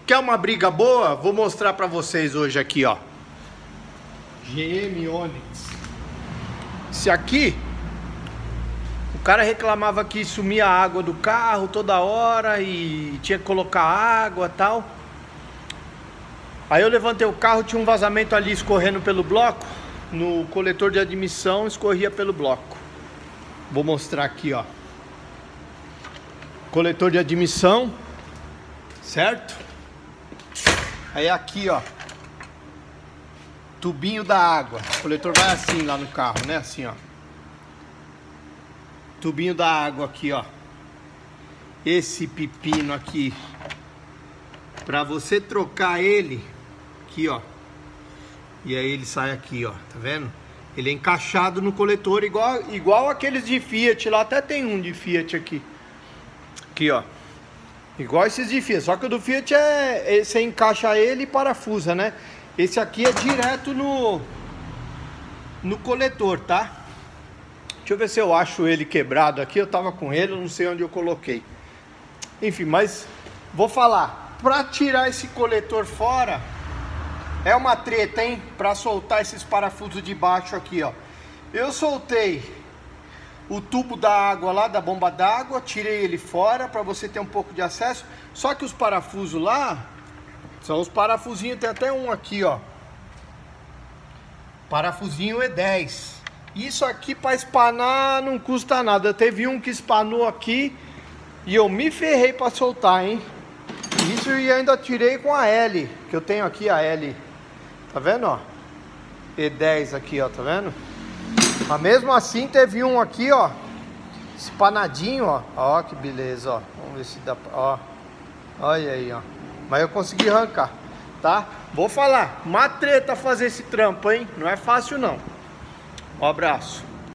Quer uma briga boa? Vou mostrar pra vocês hoje aqui, ó. GM Onix. Esse aqui, o cara reclamava que sumia a água do carro toda hora e tinha que colocar água e tal. Aí eu levantei o carro, tinha um vazamento ali escorrendo pelo bloco. No coletor de admissão escorria pelo bloco. Vou mostrar aqui, ó. Coletor de admissão, certo? Aí aqui, ó, tubinho da água. O coletor vai assim lá no carro, né? Assim, ó. Tubinho da água aqui, ó. Esse pepino aqui, pra você trocar ele, aqui, ó. E aí ele sai aqui, ó. Tá vendo? Ele é encaixado no coletor igual aqueles de Fiat lá. Até tem um de Fiat aqui. Aqui, ó. Igual esses de Fiat, só que o do Fiat você encaixa ele e parafusa, né? Esse aqui é direto no coletor, tá? Deixa eu ver se eu acho ele quebrado aqui. Eu tava com ele, eu não sei onde eu coloquei. Enfim, mas vou falar. Pra tirar esse coletor fora, é uma treta, hein? Pra soltar esses parafusos de baixo aqui, ó. Eu soltei o tubo da água lá, da bomba d'água, tirei ele fora para você ter um pouco de acesso. Só que os parafusos lá são os parafusinhos, tem até um aqui, ó. Parafusinho E10. Isso aqui para espanar não custa nada. Teve um que espanou aqui e eu me ferrei para soltar, hein? Isso e ainda tirei com a L, que eu tenho aqui a L. Tá vendo, ó? E10 aqui, ó, tá vendo? Mas mesmo assim teve um aqui, ó, espanadinho, ó. Ó que beleza, ó. Vamos ver se dá pra... Ó. Olha aí, ó. Mas eu consegui arrancar, tá? Vou falar, uma treta fazer esse trampo, hein? Não é fácil, não. Um abraço.